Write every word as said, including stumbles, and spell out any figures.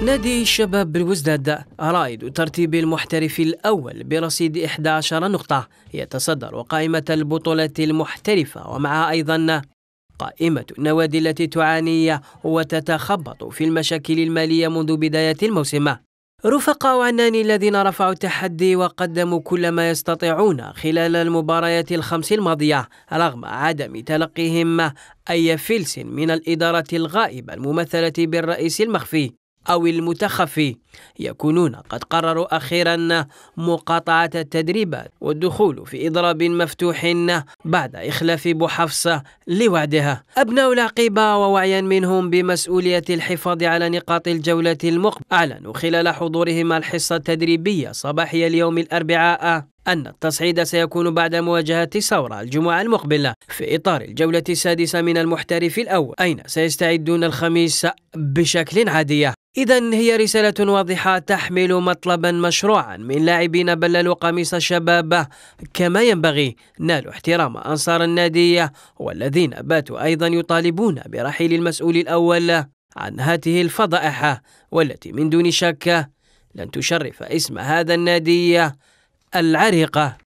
نادي الشباب بالوزداد رائد ترتيب المحترف الأول برصيد إحدى عشرة نقطة، يتصدر قائمة البطولة المحترفة ومعها أيضا قائمة النوادي التي تعاني وتتخبط في المشاكل المالية منذ بداية الموسم. رفقاء عناني الذين رفعوا التحدي وقدموا كل ما يستطيعون خلال المباريات الخمس الماضية رغم عدم تلقيهم أي فلس من الإدارة الغائبة الممثلة بالرئيس المخفي أو المتخفي، يكونون قد قرروا أخيرا مقاطعة التدريبات والدخول في إضراب مفتوح بعد إخلاف بوحفص لوعدها. أبناء العقيبة ووعيا منهم بمسؤولية الحفاظ على نقاط الجولة المقبلة أعلنوا خلال حضورهم الحصة التدريبية صباحي اليوم الأربعاء أن التصعيد سيكون بعد مواجهة ثورة الجمعة المقبلة في إطار الجولة السادسة من المحترف الأول، أين سيستعدون الخميس بشكل عادي. إذن هي رسالة واضحة تحمل مطلبا مشروعا من لاعبين بللوا قميص الشباب كما ينبغي، نالوا احترام أنصار النادي والذين باتوا أيضا يطالبون برحيل المسؤول الأول عن هذه الفضائح والتي من دون شك لن تشرف اسم هذا النادي العريقة.